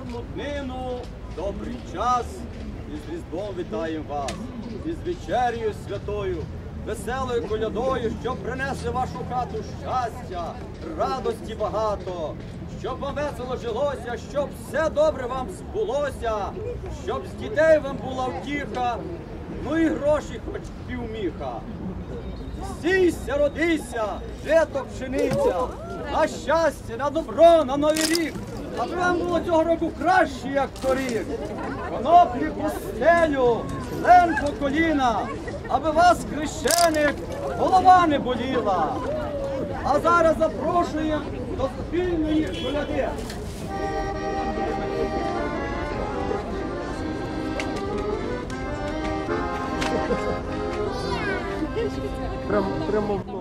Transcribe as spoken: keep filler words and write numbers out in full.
гарну днину, добрий час, і з Різдвом вітаємо вас, і з вечерею святою, веселою колядою, щоб принесли в вашу хату щастя, радості багато, щоб вам весело жилося, щоб все добре вам збулося, щоб з дітей вам була втіха, ну і гроші хоч півміха. Сійся, родися, жито пшениця, на щастя, на добро, на новий рік, аби вам було цього року краще, як торік. Коноплі пустелю, лен по коліна, аби вас, хрещених, голова не боліла. А зараз запрошуємо до спільної коляди. Прямо, прямо